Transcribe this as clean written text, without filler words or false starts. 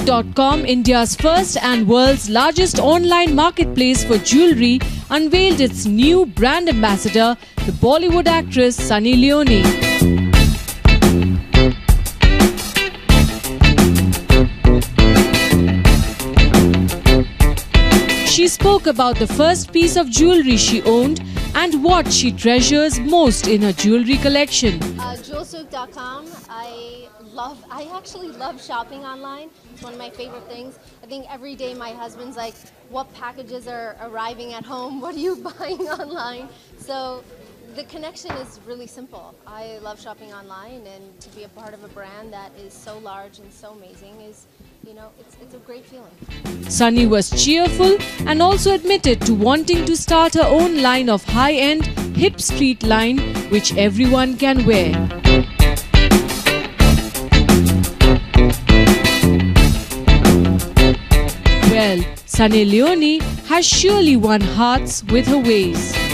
JioSilk.com, India's first and world's largest online marketplace for jewellery, unveiled its new brand ambassador, the Bollywood actress Sunny Leone. She spoke about the first piece of jewellery she owned and what she treasures most in her jewellery collection. JioSilk.com, I actually love shopping online. It's one of my favorite things. I think every day my husband's like, what packages are arriving at home? What are you buying online? So the connection is really simple. I love shopping online, and to be a part of a brand that is so large and so amazing is, it's a great feeling. Sunny was cheerful and also admitted to wanting to start her own line of high-end hip street line, which everyone can wear. Well, Sunny Leone has surely won hearts with her ways.